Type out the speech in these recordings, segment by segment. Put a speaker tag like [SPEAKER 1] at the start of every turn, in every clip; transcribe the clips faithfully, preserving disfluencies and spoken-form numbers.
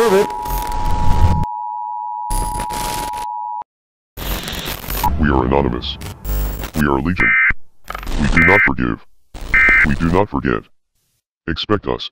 [SPEAKER 1] it.
[SPEAKER 2] We are anonymous. We are legion. We do not forgive. We do not forget. Expect us.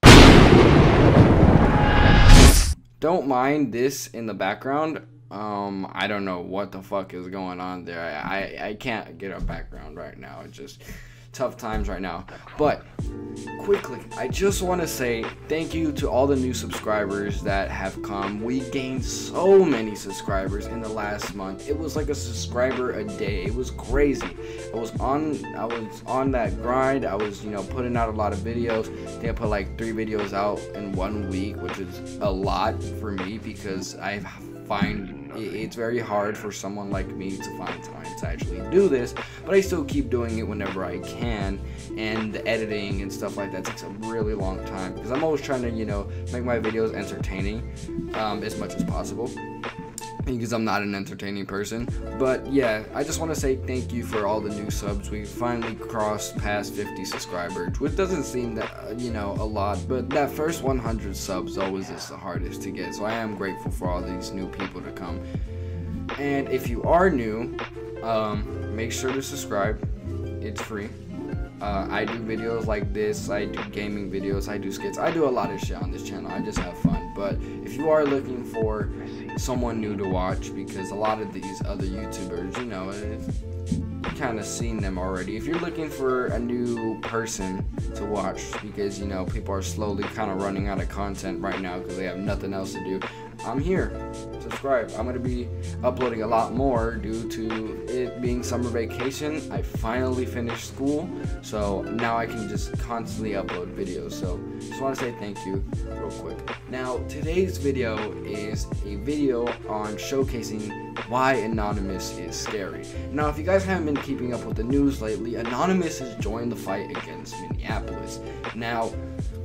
[SPEAKER 1] Don't mind this in the background. Um, I don't know what the fuck is going on there. I, I, I can't get a background right now. It's just tough times right now. But quickly, I just want to say thank you to all the new subscribers that have come. We gained so many subscribers in the last month. It was like a subscriber a day. It was crazy. I was on I was on that grind. I was, you know, putting out a lot of videos. I think I put like three videos out in one week, which is a lot for me because I find it's very hard for someone like me to find time to actually do this, but I still keep doing it whenever I can, and the editing and stuff like that takes a really long time because I'm always trying to, you know, make my videos entertaining um, as much as possible, because I'm not an entertaining person. But yeah, I just want to say thank you for all the new subs. We finally crossed past fifty subscribers, which doesn't seem that, uh, you know, a lot, but that first one hundred subs always is the hardest to get, so I am grateful for all these new people to come. And if you are new, um, make sure to subscribe. It's free. Uh, I do videos like this, I do gaming videos, I do skits, I do a lot of shit on this channel. I just have fun. But if you are looking for someone new to watch, because a lot of these other YouTubers, you know, you've kind of seen them already. If you're looking for a new person to watch, because, you know, people are slowly kind of running out of content right now because they have nothing else to do, I'm here. Subscribe. I'm going to be uploading a lot more due to it being summer vacation. I finally finished school, so now I can just constantly upload videos. So just want to say thank you real quick. Now, today's video is a video on showcasing why Anonymous is scary. Now, if you guys haven't been keeping up with the news lately, Anonymous has joined the fight against Minneapolis. Now,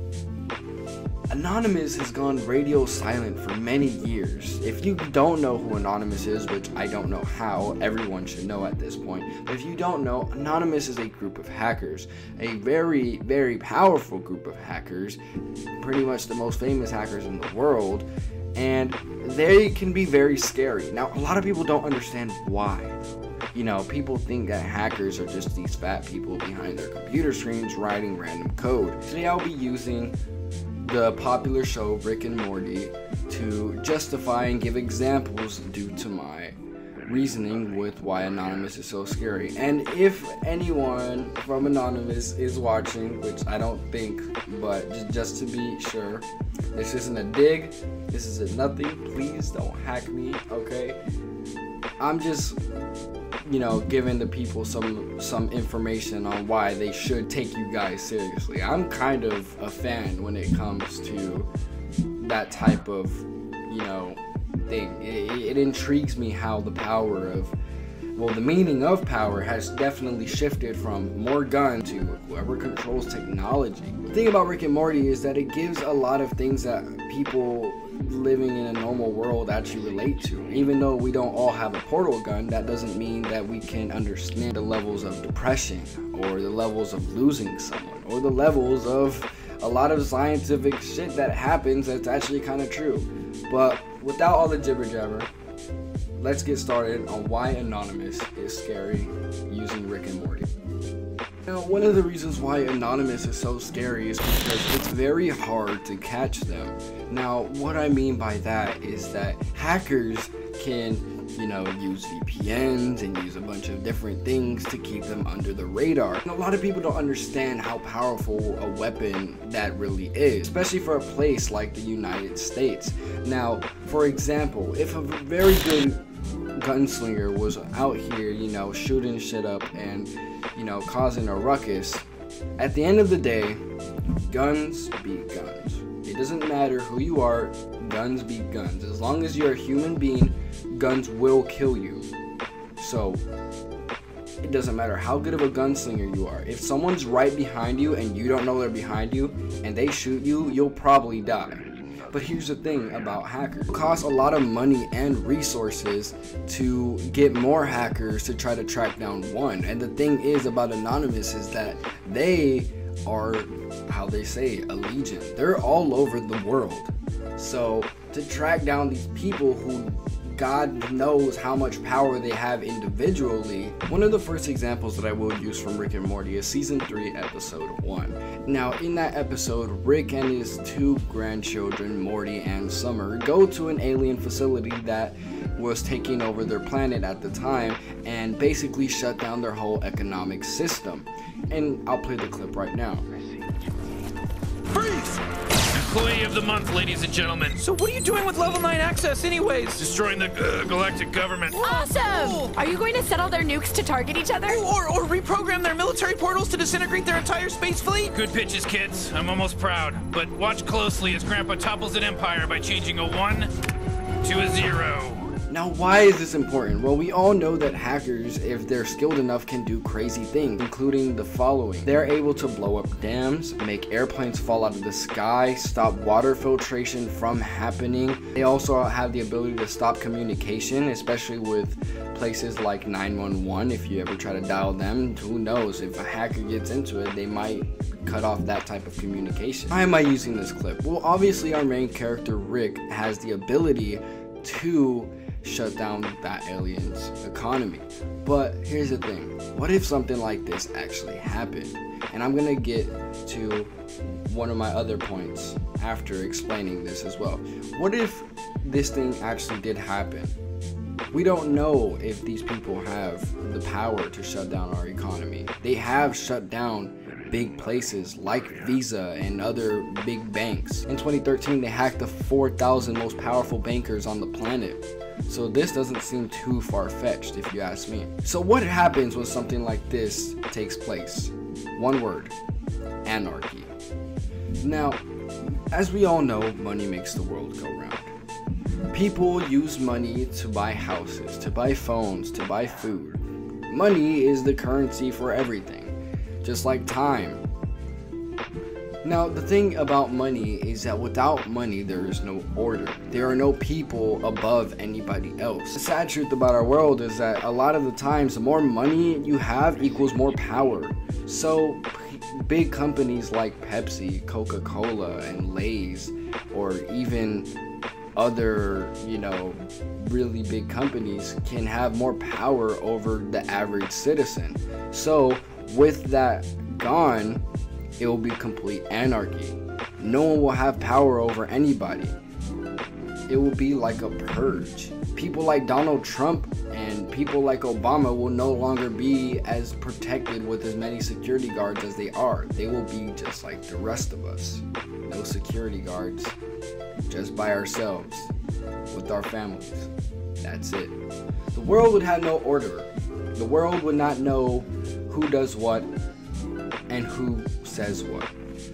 [SPEAKER 1] Anonymous has gone radio silent for many years. If you don't know who Anonymous is, which I don't know how, everyone should know at this point, but if you don't know, Anonymous is a group of hackers, a very, very powerful group of hackers, pretty much the most famous hackers in the world, and they can be very scary. Now, a lot of people don't understand why. You know, people think that hackers are just these fat people behind their computer screens writing random code. Today I'll be using the popular show Rick and Morty to justify and give examples due to my reasoning with why Anonymous is so scary. And if anyone from Anonymous is watching, which I don't think, but just, just to be sure, this isn't a dig, this is a nothing, please don't hack me, okay? I'm just, you know, giving the people some some information on why they should take you guys seriously. I'm kind of a fan when it comes to that type of, you know, thing. It, it intrigues me how the power of, well, the meaning of power has definitely shifted from more gun to whoever controls technology. The thing about Rick and Morty is that it gives a lot of things that people living in a normal world actually relate to. Even though we don't all have a portal gun, that doesn't mean that we can understand the levels of depression or the levels of losing someone or the levels of a lot of scientific shit that happens that's actually kind of true. But without all the jibber jabber, let's get started on why Anonymous is scary using Rick and Morty. Now, one of the reasons why Anonymous is so scary is because it's very hard to catch them. Now, what I mean by that is that hackers can, you know, use V P Ns and use a bunch of different things to keep them under the radar. And a lot of people don't understand how powerful a weapon that really is, especially for a place like the United States. Now, for example, if a very good gunslinger was out here, you know, shooting shit up and, you know, causing a ruckus, at the end of the day, guns be guns. It doesn't matter who you are, guns be guns. As long as you're a human being, guns will kill you. So, it doesn't matter how good of a gunslinger you are. If someone's right behind you and you don't know they're behind you and they shoot you, you'll probably die. But here's the thing about hackers. It costs a lot of money and resources to get more hackers to try to track down one. And the thing is about Anonymous is that they are, how they say, a legion. They're all over the world. So to track down these people who God knows how much power they have individually. One of the first examples that I will use from Rick and Morty is season three, episode one. Now, in that episode, Rick and his two grandchildren, Morty and Summer, go to an alien facility that was taking over their planet at the time and basically shut down their whole economic system. And I'll play the clip right now.
[SPEAKER 3] Freeze! Employee of the month, ladies and gentlemen.
[SPEAKER 4] So what are you doing with level nine access anyways?
[SPEAKER 3] Destroying the uh, galactic government.
[SPEAKER 5] Awesome! Are you going to settle their nukes to target each other?
[SPEAKER 4] Or, or reprogram their military portals to disintegrate their entire space fleet?
[SPEAKER 3] Good pitches, kids. I'm almost proud. But watch closely as Grandpa topples an empire by changing a one to a zero.
[SPEAKER 1] Now, why is this important? Well, we all know that hackers, if they're skilled enough, can do crazy things, including the following. They're able to blow up dams, make airplanes fall out of the sky, stop water filtration from happening. They also have the ability to stop communication, especially with places like nine one one. If you ever try to dial them, who knows? If a hacker gets into it, they might cut off that type of communication. Why am I using this clip? Well, obviously our main character, Rick, has the ability to shut down that alien's economy. But here's the thing, what if something like this actually happened? And I'm gonna get to one of my other points after explaining this as well. What if this thing actually did happen? We don't know if these people have the power to shut down our economy. They have shut down big places like Visa and other big banks. In twenty thirteen, they hacked the four thousand most powerful bankers on the planet. So this doesn't seem too far-fetched if you ask me. So what happens when something like this takes place? One word: anarchy. Now, as we all know, money makes the world go round. People use money to buy houses, to buy phones, to buy food. Money is the currency for everything. Just like time. Now, the thing about money is that without money, there is no order. There are no people above anybody else. The sad truth about our world is that a lot of the times, the more money you have equals more power. So, big companies like Pepsi, Coca-Cola, and Lay's, or even other, you know, really big companies can have more power over the average citizen. So, with that gone, it will be complete anarchy. No one will have power over anybody. It will be like a purge. People like Donald Trump and people like Obama will no longer be as protected with as many security guards as they are. They will be just like the rest of us. No security guards, just by ourselves, with our families. That's it. The world would have no order. The world would not know who does what and who says what.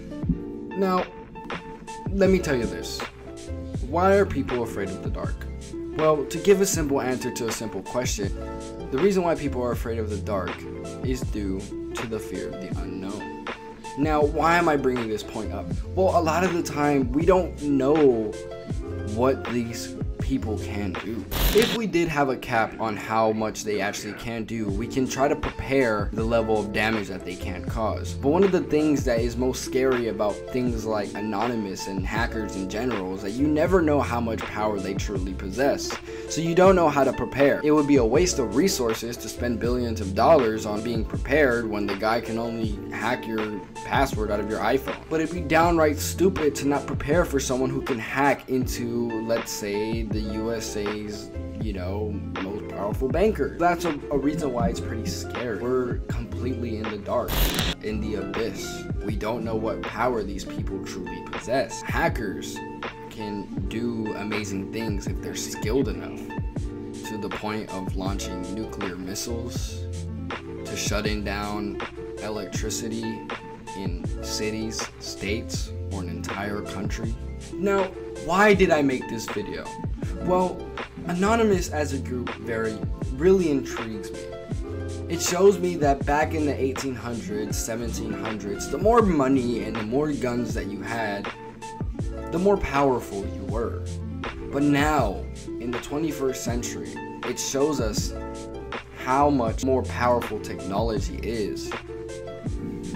[SPEAKER 1] Now, let me tell you this. Why are people afraid of the dark? Well, to give a simple answer to a simple question, the reason why people are afraid of the dark is due to the fear of the unknown. Now, why am I bringing this point up? Well, a lot of the time, we don't know what these people can do. If we did have a cap on how much they actually can do, we can try to prepare the level of damage that they can cause. But one of the things that is most scary about things like Anonymous and hackers in general is that you never know how much power they truly possess. So you don't know how to prepare. It would be a waste of resources to spend billions of dollars on being prepared when the guy can only hack your password out of your iPhone. But it'd be downright stupid to not prepare for someone who can hack into, let's say, the U S A's, you know, most powerful banker. That's a, a reason why it's pretty scary. We're completely in the dark, in the abyss. We don't know what power these people truly possess. Hackers can do amazing things if they're skilled enough, to the point of launching nuclear missiles, to shutting down electricity in cities, states, or an entire country. Now, why did I make this video? Well, Anonymous as a group very, really intrigues me. It shows me that back in the eighteen hundreds, seventeen hundreds, the more money and the more guns that you had, the more powerful you were. But now, in the twenty-first century, it shows us how much more powerful technology is.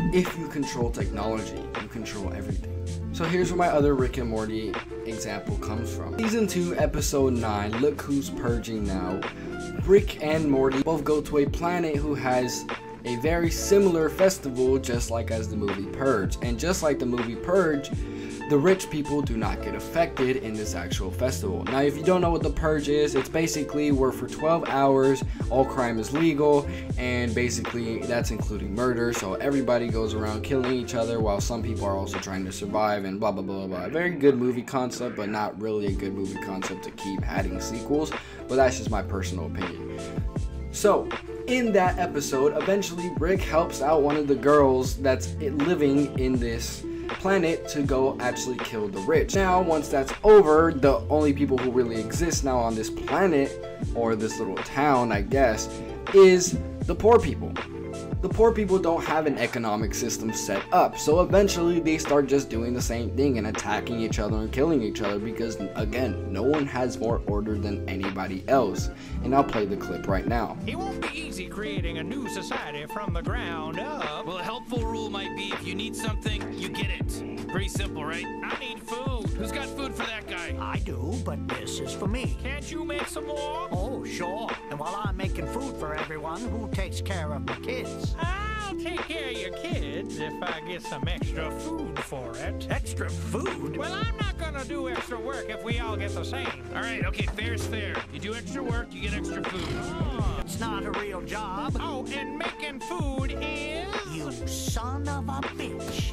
[SPEAKER 1] if you control technology, you control everything. So here's where my other Rick and Morty example comes from. Season two, episode nine, Look Who's Purging Now. Rick and Morty both go to a planet who has a very similar festival, just like as the movie Purge. And just like the movie Purge, the rich people do not get affected in this actual festival. Now, if you don't know what the Purge is, it's basically where for twelve hours, all crime is legal, and basically that's including murder. So everybody goes around killing each other while some people are also trying to survive and blah, blah, blah, blah. A very good movie concept, but not really a good movie concept to keep adding sequels. But that's just my personal opinion. So, in that episode, eventually Rick helps out one of the girls that's living in this planet to go actually kill the rich. Now, once that's over, the only people who really exist now on this planet, or this little town, I guess, is the poor people. The poor people don't have an economic system set up, so eventually they start just doing the same thing and attacking each other and killing each other because, again, no one has more order than anybody else. And I'll play the clip right now.
[SPEAKER 6] It won't be easy creating a new society from the ground up.
[SPEAKER 3] Well, a helpful rule might be if you need something, you get it. Pretty simple, right?
[SPEAKER 6] I need food.
[SPEAKER 3] Who's got food for that guy?
[SPEAKER 7] I do, but this is for me.
[SPEAKER 6] Can't you make some more?
[SPEAKER 7] Oh, sure. And while I'm making food for everyone, who takes care of the kids?
[SPEAKER 6] I'll take care of your kids if I get some extra food for it.
[SPEAKER 7] Extra food?
[SPEAKER 6] Well, I'm not gonna do extra work if we all get the same.
[SPEAKER 3] All right, okay, fair's fair. You do extra work, you get extra food.
[SPEAKER 6] Oh,
[SPEAKER 7] It's not a real job.
[SPEAKER 6] oh and making food is...
[SPEAKER 7] You son of a bitch.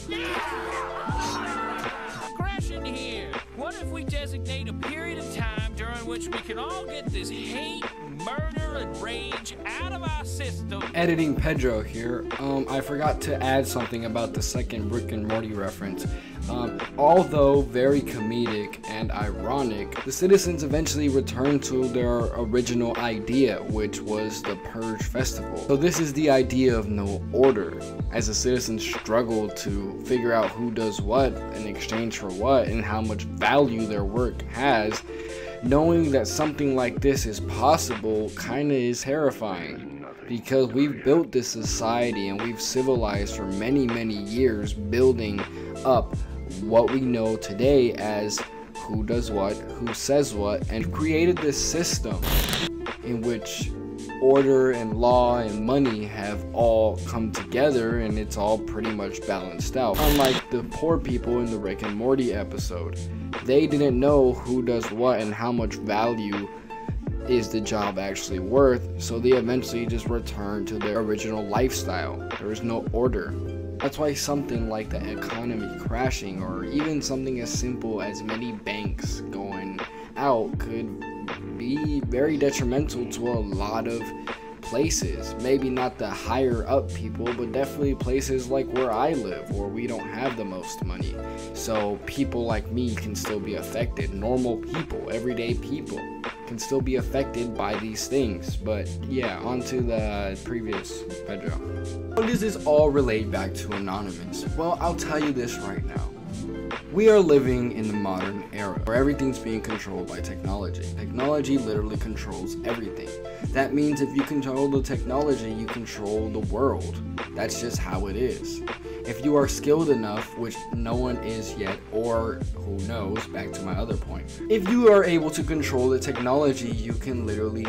[SPEAKER 3] Crash in here. What if we designate a period of time during which we can all get this hate, murder, and rage out of our system?
[SPEAKER 1] Editing Pedro here. Um, I forgot to add something about the second Rick and Morty reference. Um, although very comedic and ironic, the citizens eventually returned to their original idea, which was the Purge Festival. So this is the idea of no order, as the citizens struggle to figure out who does what in exchange for what and how much value their work has. Knowing that something like this is possible kinda is terrifying, because we've built this society and we've civilized for many, many years, building up what we know today as who does what, who says what, and created this system in which order and law and money have all come together and it's all pretty much balanced out. Unlike the poor people in the Rick and Morty episode, they didn't know who does what and how much value is the job actually worth, so they eventually just returned to their original lifestyle. There was no order. That's why something like the economy crashing, or even something as simple as many banks going out, could be very detrimental to a lot of places. Maybe not the higher up people, but definitely places like where I live, where we don't have the most money. So people like me can still be affected. Normal people, everyday people, can still be affected by these things. But yeah, on to the previous Pedro. How does this all relate back to Anonymous? Well, I'll tell you this right now. We are living in the modern era where everything's being controlled by technology. Technology literally controls everything. That means if you control the technology, you control the world. That's just how it is. If you are skilled enough, which no one is yet, or who knows, back to my other point. If you are able to control the technology, you can literally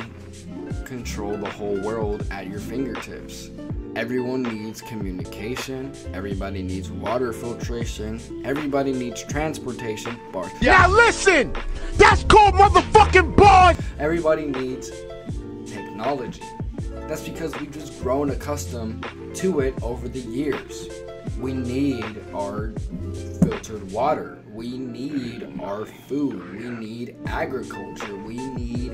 [SPEAKER 1] control the whole world at your fingertips. Everyone needs communication, everybody needs water filtration, everybody needs transportation, bar.
[SPEAKER 8] Now listen! That's called motherfucking bars!
[SPEAKER 1] Everybody needs technology. That's because we've just grown accustomed to it over the years. We need our filtered water. We need our food. We need agriculture. We need,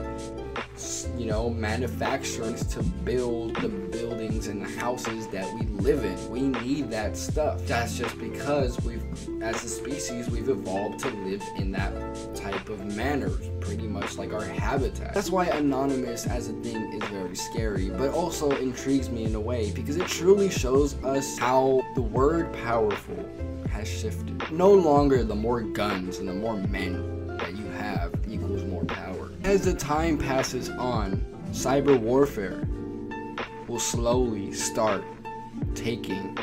[SPEAKER 1] you know, manufacturing to build the buildings and the houses that we live in. We need that stuff. That's just because we've, as a species, we've evolved to live in that type of manner, pretty much like our habitat. That's why Anonymous as a thing is very scary, but also intrigues me in a way, because it truly shows us how the word powerful has shifted. No longer the more guns and the more men that you have equals more power. As the time passes on, cyber warfare will slowly start taking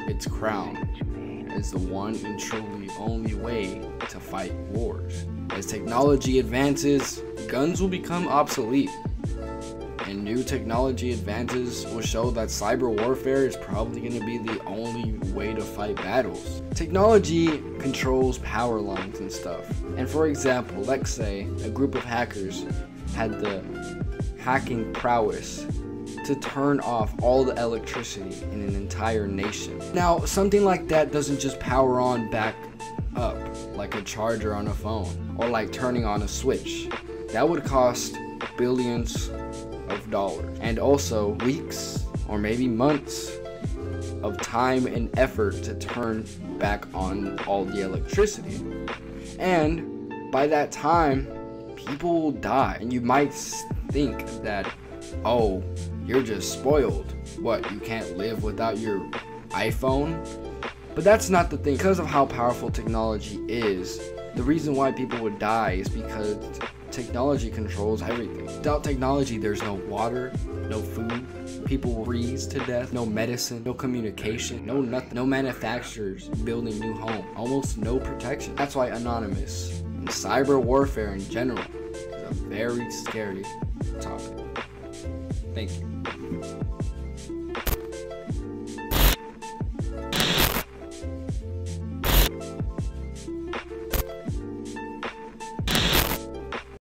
[SPEAKER 1] its crown as the one and truly only way to fight wars. As technology advances, guns will become obsolete, and new technology advances will show that cyber warfare is probably going to be the only way to fight battles. Technology controls power lines and stuff. And for example, let's say a group of hackers had the hacking prowess to turn off all the electricity in an entire nation. Now, something like that doesn't just power on back up like a charger on a phone or like turning on a switch. That would cost billions of dollars, and also weeks or maybe months of time and effort to turn back on all the electricity. And by that time, people will die. And you might think that, oh, you're just spoiled. What, you can't live without your iPhone? But that's not the thing. Because of how powerful technology is, the reason why people would die is because technology controls everything. Without technology, there's no water, no food, people will freeze to death, no medicine, no communication, no nothing, no manufacturers building new homes, almost no protection. That's why Anonymous and cyber warfare in general is a very scary topic. Thank you.